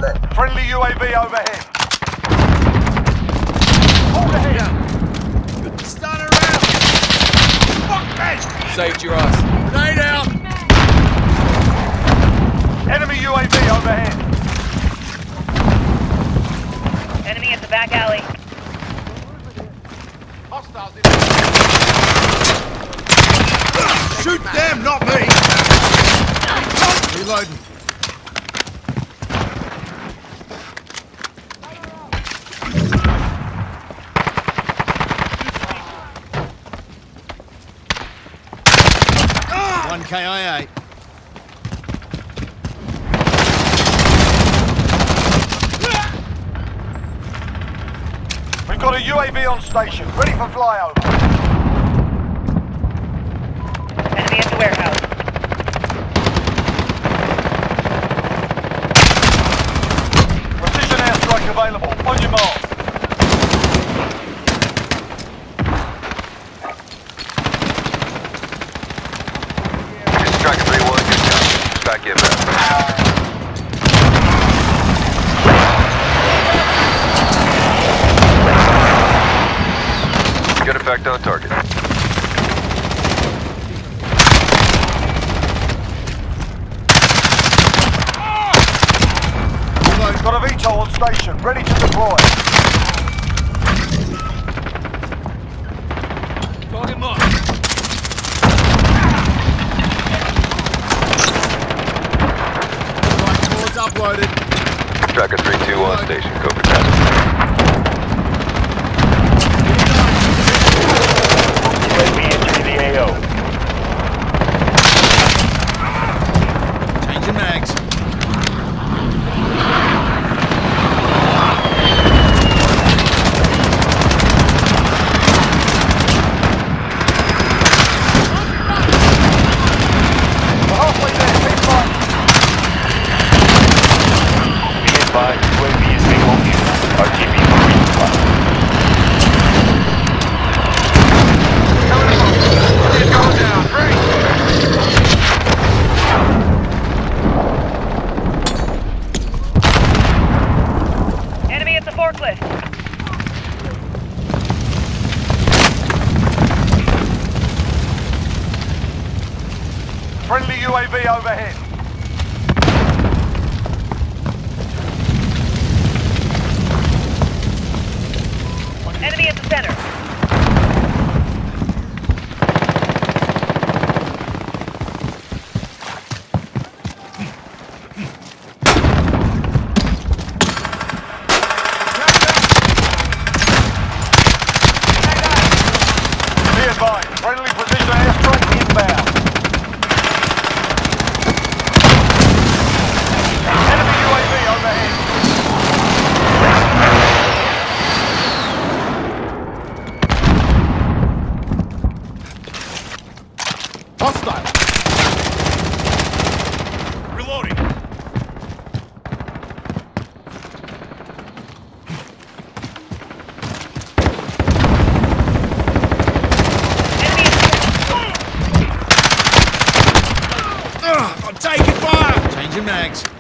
Friendly UAV overhead. Hold ahead. Stun around! Fuck me! Saved your ass. Grenade out! Enemy UAV overhead. Enemy at the back alley. Hostiles in. Shoot them, not me! Reloading. One KIA. We've got a UAV on station, ready for flyover. Enemy at the warehouse. Precision airstrike available. On your mark. Striker 3-1, good job. Back in, man. Good effect on target. Got a VTOL on station, ready to deploy. Target mark. Boards uploaded. Striker 3-2 on station, go for task. UAV entering the AO. Changing mags. We're halfway there, keep fighting. Be advised, UAV is being on you. RTB for resupply. He's going down, break! Enemy at the forklift. Friendly UAV overhead. Enemy at the center. Be advised, friendly precision airstrike inbound. Enemy UAV overhead. Hostile. Reloading. Enemy at I'm taking fire. Changing mags.